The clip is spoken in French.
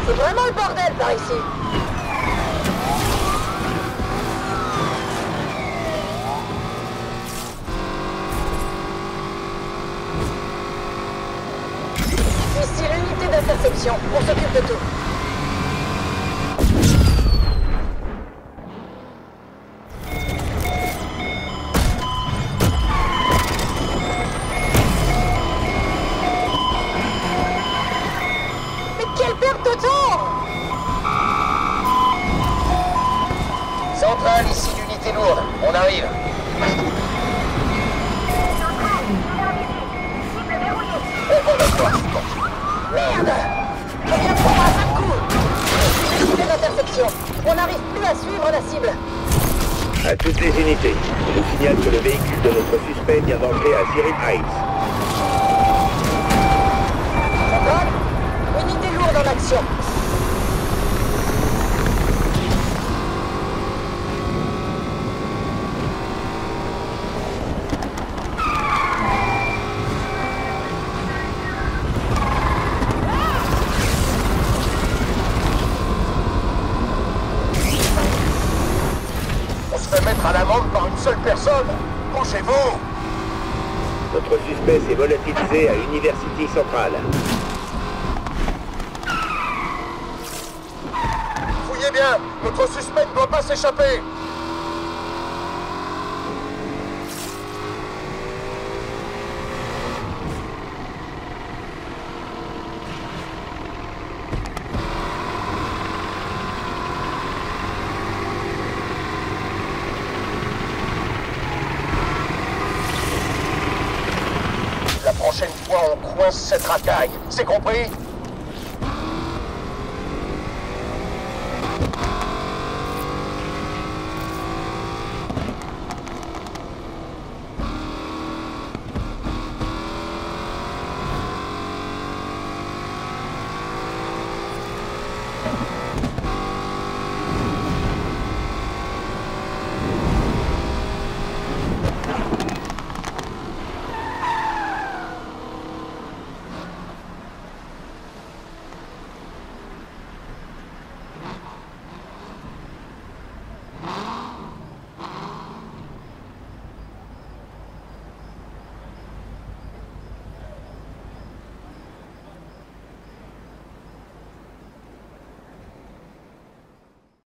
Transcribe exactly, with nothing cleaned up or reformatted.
C'est vraiment le bordel par ici. Ici l'unité d'interception. On s'occupe de tout. Centrale, ici l'unité lourde. On arrive. On va la voir. Merde! On vient de prendre un sale coup. Unité d'interception. On n'arrive plus à suivre la cible. À toutes les unités, je vous signale que le véhicule de notre suspect vient d'entrer à Cyril Heights. Centrale, unité lourde en action. Mettre à l'amende par une seule personne. Penchez-vous. Notre suspect s'est volatilisé à University Central. Fouillez bien. Notre suspect ne doit pas s'échapper. La prochaine fois, on coince cette racaille. C'est compris?